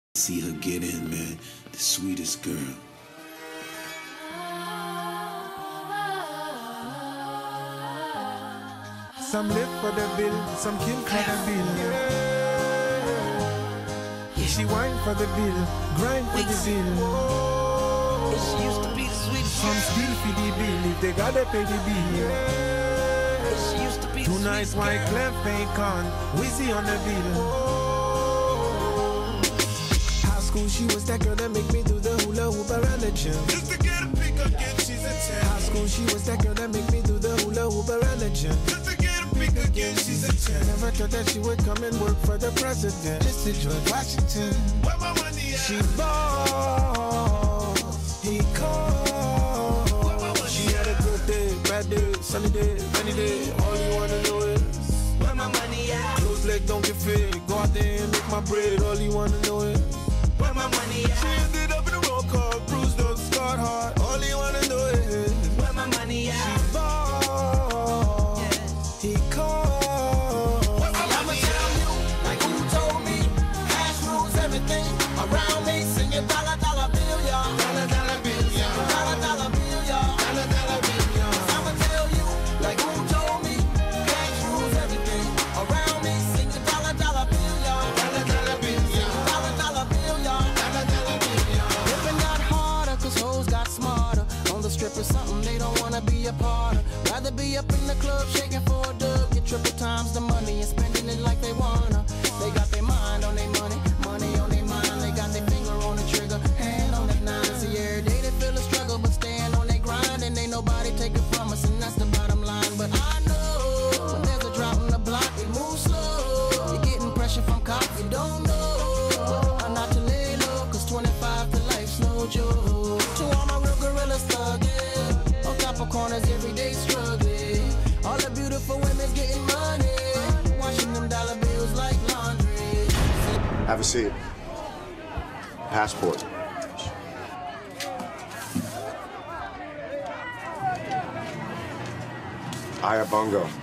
See her get in, man. The sweetest girl. Some live for the bill, some kill for the bill. She whine for the bill, grind for the bill. She used to be the sweetest. Some steal for the bill if they gotta pay the bill. She used to be the Tonight sweetest white girl. clef ain't con, Wizzy on the bill. High school she was that girl that make me do the hula hoop around the gym. Just to get a pick again, she's a 10. High school she was that girl that make me do the hula hoop around the gym. Just to get a pick again, she's a 10. Never thought that she would come and work for the president. Just to George Washington. Where my money at? She ball, he called. She had a good day, bad day, sunny day, rainy day. All you wanna know is Where my money at? close leg don't get fit. Go out there and make my bread. All you wanna know is Where my money she at? ended up in a roll call, bruised up, scarred hard. All you wanna know is Where my money at? ball, he called. I'ma tell you, like who told me, cash rules everything around me. Singing dollar, dollar bill, y'all. Dollar, dollar bill, y'all. Dollar, dollar bill, y'all. Dollar, dollar bill, y'all. I'ma tell you, like who told me, cash rules everything around me. Singing dollar, dollar bill, y'all. Dollar, dollar bill, y'all. Dollar, dollar bill, y'all. Dollar, dollar bill, y'all. Living got harder, cause hoes got smarter. On the strip or something they don't wanna be a part of. Rather be up in the club shaking for a dub. Get triple times the money and spending it like they wanna. They got their mind on their money, money on their mind. They got their finger on the trigger, hand on the nine. See, every day they feel a struggle, but staying on their grind. And ain't nobody take it from us, and that's the bottom line. But I know when there's a drop in the block, it moves slow. You're getting pressure from cops, you don't know. I'm not to lay low, cause 25 to life's no joke. To all my real gorillas thugging, on top of corners every day struggling. All the beautiful women getting money, washing them dollar bills like laundry. Have a seat. Passport. Aya Bongo.